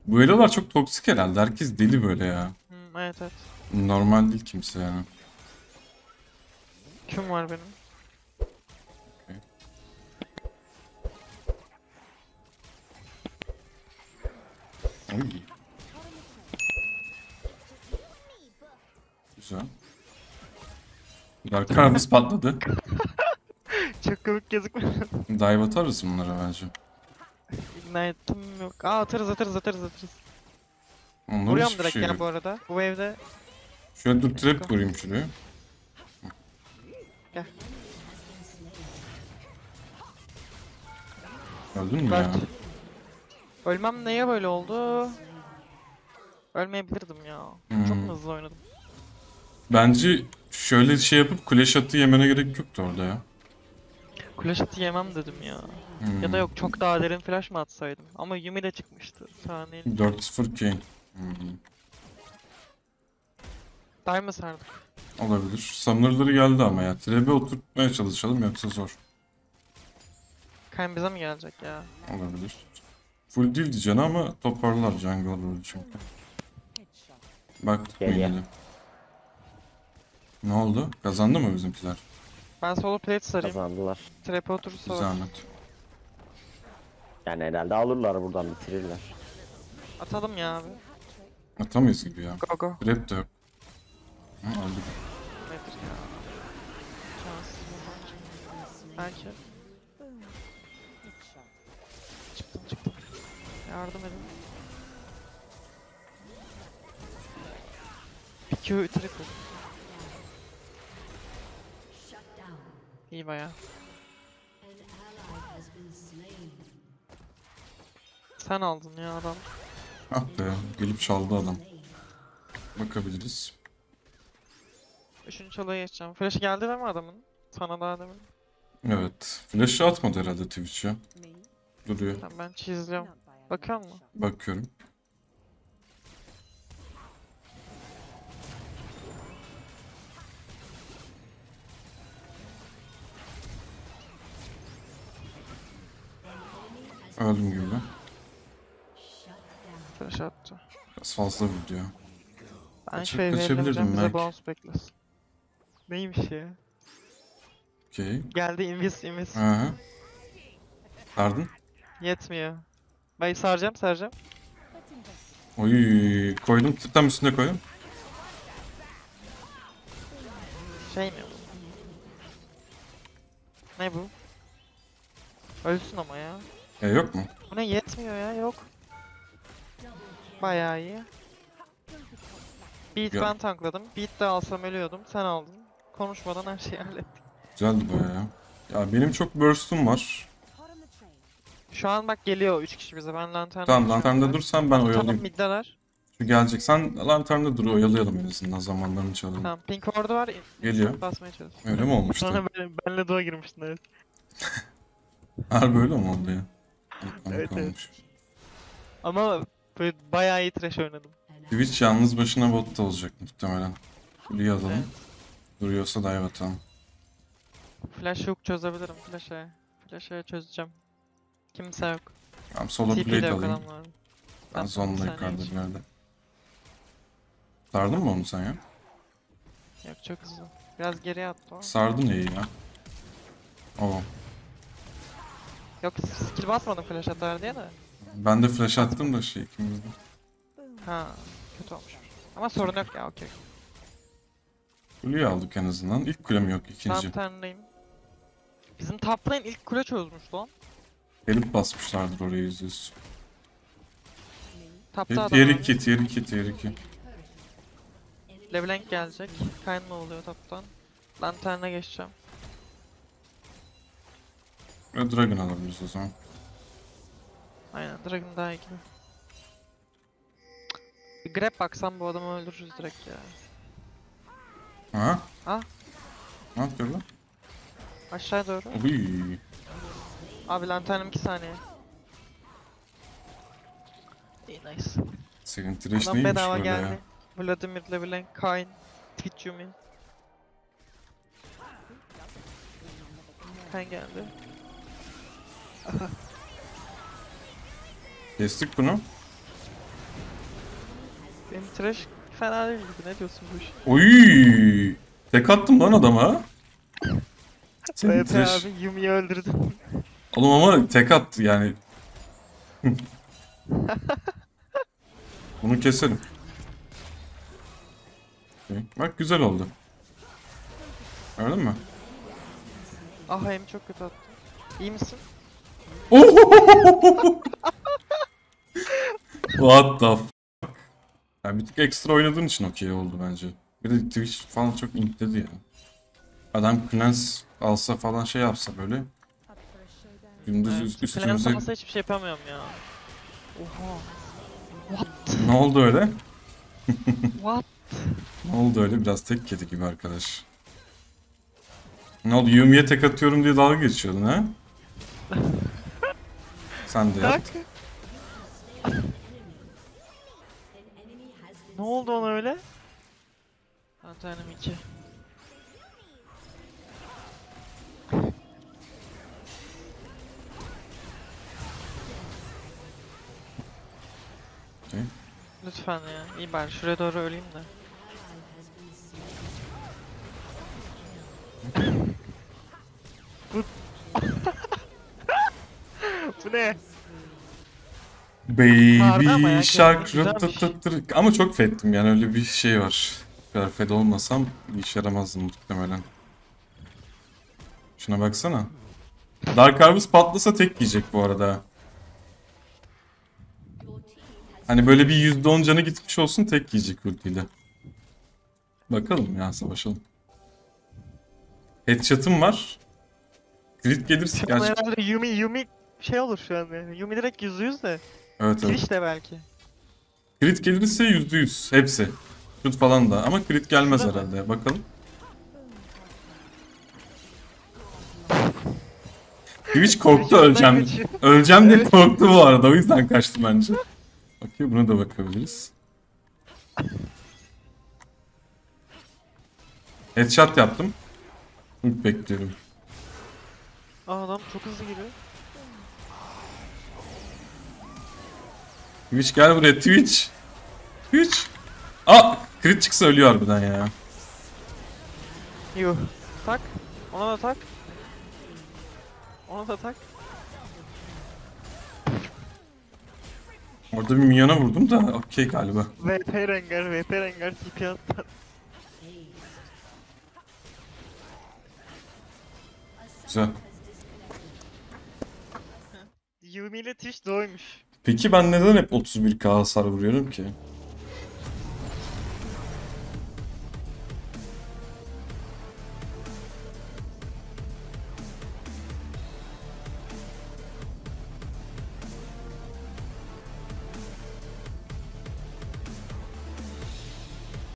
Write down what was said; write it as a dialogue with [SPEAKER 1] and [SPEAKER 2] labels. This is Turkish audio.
[SPEAKER 1] Bu elolar çok toksik herhalde. Herkes deli böyle ya.
[SPEAKER 2] Evet evet.
[SPEAKER 1] Normal değil kimse yani.
[SPEAKER 2] Kim var benim?
[SPEAKER 1] Okey. Oy. Güzel. Darkarımız patladı.
[SPEAKER 2] Çok komik gözükmüyor.
[SPEAKER 1] Dive atarız bunlara bence.
[SPEAKER 2] Ignite'ım yok. Aa atarız.
[SPEAKER 1] Onların
[SPEAKER 2] Vuruyorum
[SPEAKER 1] hiçbir
[SPEAKER 2] direkt
[SPEAKER 1] şey
[SPEAKER 2] ya
[SPEAKER 1] yok.
[SPEAKER 2] bu arada. Bu wave'de
[SPEAKER 1] Şöyle dur
[SPEAKER 2] let's
[SPEAKER 1] trap
[SPEAKER 2] go.
[SPEAKER 1] kurayım şuraya.
[SPEAKER 2] Gel.
[SPEAKER 1] Öldün mü
[SPEAKER 2] Bert.
[SPEAKER 1] ya?
[SPEAKER 2] Ölmem neye böyle oldu? Ölmeyebilirdim ya. Çok mu
[SPEAKER 1] Hmm.
[SPEAKER 2] hızlı oynadım?
[SPEAKER 1] Bence şöyle şey yapıp kule shot'ı yemene gerek yoktu orada ya.
[SPEAKER 2] Flash atı yemem dedim ya. Ya da
[SPEAKER 1] Hmm.
[SPEAKER 2] yok çok daha derin flash mı atsaydım? Ama Yumi de çıkmıştı. Saniye.
[SPEAKER 1] 4-0 Kane. Hmm.
[SPEAKER 2] Dive mı sardık?
[SPEAKER 1] Olabilir. Summoner'ları geldi ama ya. Trap'e oturtmaya çalışalım yoksa zor.
[SPEAKER 2] Kayn bize mi gelecek ya?
[SPEAKER 1] Olabilir. Full değil diyeceksin ama toparlar jungle rolü çünkü. Baktık mı
[SPEAKER 3] Gel
[SPEAKER 1] yine
[SPEAKER 3] ya.
[SPEAKER 1] de? Ne oldu? Kazandı mı bizimkiler?
[SPEAKER 2] Ben solo plate sarayım.
[SPEAKER 3] Kazandılar.
[SPEAKER 2] Trap'e oturursa
[SPEAKER 1] Bir
[SPEAKER 2] bak.
[SPEAKER 1] zahmet.
[SPEAKER 3] Yani herhalde alırlar buradan bitirirler.
[SPEAKER 2] Atalım ya abi.
[SPEAKER 1] Atamayız gibi ya.
[SPEAKER 2] Go go.
[SPEAKER 1] Trap de yok. Ha, aldık.
[SPEAKER 2] Nedir ya? Şanssız bu maç. Belki. Çıktım. Yardım edin. PQ triple. İyi baya. Sen aldın ya adam.
[SPEAKER 1] Ah be. Gelip çaldı adam. Bakabiliriz.
[SPEAKER 2] Üçüncü çalıya geçeceğim. Flash geldi değil mi adamın? Sana daha demin.
[SPEAKER 1] Evet. Flash'ı atmadı herhalde Twitch'e. Duruyor.
[SPEAKER 2] Tamam ben çizliyorum. Bakıyor musun?
[SPEAKER 1] Bakıyorum. Öldüm gibi.
[SPEAKER 2] Flash attı.
[SPEAKER 1] Biraz fazla vurdu ya.
[SPEAKER 2] Ben
[SPEAKER 1] Kaçıp
[SPEAKER 2] şu evi
[SPEAKER 1] kaçabilirdim
[SPEAKER 2] ellemeyeceğim bize
[SPEAKER 1] belki.
[SPEAKER 2] bounce beklesin. Neymiş ya?
[SPEAKER 1] Okey.
[SPEAKER 2] Geldi invis.
[SPEAKER 1] Aha. Sardın.
[SPEAKER 2] Yetmiyor. Ben saracağım.
[SPEAKER 1] Oy koydum. Tam üstüne koydum.
[SPEAKER 2] Şey mi bu? Ne bu? Ölsün ama ya.
[SPEAKER 1] Yok mu?
[SPEAKER 2] Bu ne yetmiyor ya yok. Bayağı iyi. Beat
[SPEAKER 1] Ya,
[SPEAKER 2] ben tankladım. Beat de alsam ölüyordum. Sen aldın. Konuşmadan her şeyi hallettik.
[SPEAKER 1] güzeldi baya ya. Ya benim çok burst'um var.
[SPEAKER 2] Şu an bak geliyor 3 kişi bize. Ben lanterne
[SPEAKER 1] Tamam
[SPEAKER 2] geçiyorum
[SPEAKER 1] lanternde
[SPEAKER 2] direkt.
[SPEAKER 1] dursan ben
[SPEAKER 2] Tamam
[SPEAKER 1] oyalayayım.
[SPEAKER 2] middeler.
[SPEAKER 1] Şu gelecek. Sen lanternde dur oyalayalım en azından zamanlarını çalalım.
[SPEAKER 2] Tamam pink ward'u var.
[SPEAKER 1] Geliyor.
[SPEAKER 2] Basmaya çalış.
[SPEAKER 1] Öyle mi olmuştu?
[SPEAKER 2] Sonra benle du'a girmiştin evet.
[SPEAKER 1] Harbi öyle mi oldu ya?
[SPEAKER 2] Evet.
[SPEAKER 1] Olmuş.
[SPEAKER 2] Ama böyle bayağı iyi trash oynadım.
[SPEAKER 1] Twitch yalnız başına botta olacak muhtemelen. Kuleyi alalım.
[SPEAKER 2] Evet.
[SPEAKER 1] Duruyorsa dive atalım.
[SPEAKER 2] Flash yok çözebilirim Flash'e çözeceğim. Kimse yok.
[SPEAKER 1] Tamam solo
[SPEAKER 2] TP de
[SPEAKER 1] plate
[SPEAKER 2] yok
[SPEAKER 1] alayım.
[SPEAKER 2] adamlar.
[SPEAKER 1] Ben
[SPEAKER 2] Bir
[SPEAKER 1] zonla
[SPEAKER 2] saniye
[SPEAKER 1] yukarıda bir
[SPEAKER 2] geç.
[SPEAKER 1] yerde. Sardın mı onu sen ya?
[SPEAKER 2] Yok çok hızlı. Biraz geriye attı o.
[SPEAKER 1] Sardın iyi ya. Oo.
[SPEAKER 2] Yok skill basmadım flash atar diye de.
[SPEAKER 1] Ben de flash attım da şey ikimiz de.
[SPEAKER 2] Ha kötü olmuş. Ama sorun yok ya okey.
[SPEAKER 1] Kuleyi aldık en azından. İlk kulem yok ikinci.
[SPEAKER 2] Lantern'deyim. Bizim top lane ilk kule çözmüş lan.
[SPEAKER 1] Gelip basmışlardır oraya %100.
[SPEAKER 2] Tapta adam
[SPEAKER 1] Tier
[SPEAKER 2] abi.
[SPEAKER 1] 2, tier 2, tier 2.
[SPEAKER 2] LeBlanc gelecek. Kayn mı oluyor taptan? Lantern'e geçeceğim.
[SPEAKER 1] Ve Dragon alabiliriz o zaman.
[SPEAKER 2] Aynen Dragon daha iyi gibi. Bir grab baksam bu adamı öldürürüz direkt ya.
[SPEAKER 1] Ha?
[SPEAKER 2] Ah
[SPEAKER 1] Ne yapıyor lan?
[SPEAKER 2] aşağı doğru.
[SPEAKER 1] Uy.
[SPEAKER 2] Abi lanternim 2 saniye. İyi nice.
[SPEAKER 1] Senin trash
[SPEAKER 2] Adam
[SPEAKER 1] neymiş
[SPEAKER 2] bedava
[SPEAKER 1] böyle
[SPEAKER 2] geldi.
[SPEAKER 1] ya?
[SPEAKER 2] Vladimir LeBlanc, Kayn, Twitch Yumi. Kayn geldi.
[SPEAKER 1] Kestik bunu.
[SPEAKER 2] Benim trash fena değil gibi. Ne diyorsun bu iş?
[SPEAKER 1] Oy! Tek attım lan adama. Senin
[SPEAKER 2] Evet
[SPEAKER 1] trash.
[SPEAKER 2] abi Yumi'yi öldürdüm.
[SPEAKER 1] Oğlum ama tek attı yani. Bunu keselim. Okey. Bak güzel oldu. Gördün mü?
[SPEAKER 2] Ah hem çok kötü attım. İyi misin?
[SPEAKER 1] What the f. Yani bir tık ekstra oynadığın için okey oldu bence. Bir de Twitch falan çok intledi ya. Adam Clans alsa falan şey yapsa böyle. Gündüz
[SPEAKER 2] Evet. Plan
[SPEAKER 1] üstümüze...
[SPEAKER 2] samasa hiçbir şey yapamıyorum ya. Oha. What?
[SPEAKER 1] Ne oldu öyle?
[SPEAKER 2] What?
[SPEAKER 1] Ne oldu öyle? Biraz tek kedi gibi arkadaş. Ne oldu? Yumi'ye tek atıyorum diye dalga geçiyordun ha? Sen de yap.
[SPEAKER 2] Tak. Ne oldu ona öyle? Antanem 2.
[SPEAKER 1] Okey.
[SPEAKER 2] Lütfen ya. İyi bari şuraya doğru öleyim de. Bu ne? Harbi ama
[SPEAKER 1] Baby
[SPEAKER 2] ya,
[SPEAKER 1] shark
[SPEAKER 2] güzelmiş.
[SPEAKER 1] rıtıtıtır. Ama çok fettim yani öyle bir şey var. Bu kadar fed olmasam bir işe yaramazdım muhtemelen. Şuna baksana. Dark Harvest patlasa tek yiyecek bu arada. Hani böyle bir %10 canı gitmiş olsun tek yiyecek ultiyle. Bakalım ya savaşalım. Headshot'ım var. Crit gelirse
[SPEAKER 2] Şu an
[SPEAKER 1] gerçi...
[SPEAKER 2] herhalde Yumi şey olur şu an yani. Yumi direkt %100 de.
[SPEAKER 1] Evet evet.
[SPEAKER 2] Twitch de belki.
[SPEAKER 1] Crit gelirse %100 hepsi. Shoot falan da ama crit gelmez
[SPEAKER 2] Şurada mı?
[SPEAKER 1] herhalde. Bakalım. Twitch korktu öleceğim.
[SPEAKER 2] kaçıyor.
[SPEAKER 1] Öleceğim diye
[SPEAKER 2] Evet.
[SPEAKER 1] korktu bu arada. O yüzden kaçtı bence. Okey buna da bakabiliriz. Headshot yaptım. Bekliyorum.
[SPEAKER 2] Aa adam çok hızlı giriyor.
[SPEAKER 1] Twitch gel buraya Twitch. Twitch. Aa crit çıksa ölüyor harbiden ya.
[SPEAKER 2] Yuh. Tak. Ona da tak. Ona da tak.
[SPEAKER 1] Orada bir minyona vurdum da okey galiba.
[SPEAKER 2] VP Rengar TP attı.
[SPEAKER 1] Güzel.
[SPEAKER 2] Yumi ile Twitch doymuş.
[SPEAKER 1] Peki ben neden hep 31k hasar vuruyorum ki?